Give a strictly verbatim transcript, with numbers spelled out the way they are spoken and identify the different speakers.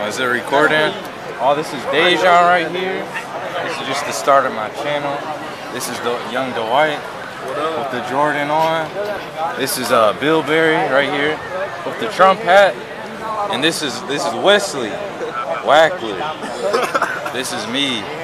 Speaker 1: Is it recording? Oh, this is Dejan right here. This is just the start of my channel. This is the young Dwight with the Jordan on. This is uh, Bill Berry right here with the Trump hat. And this is this is Wesley Wackley. This is me.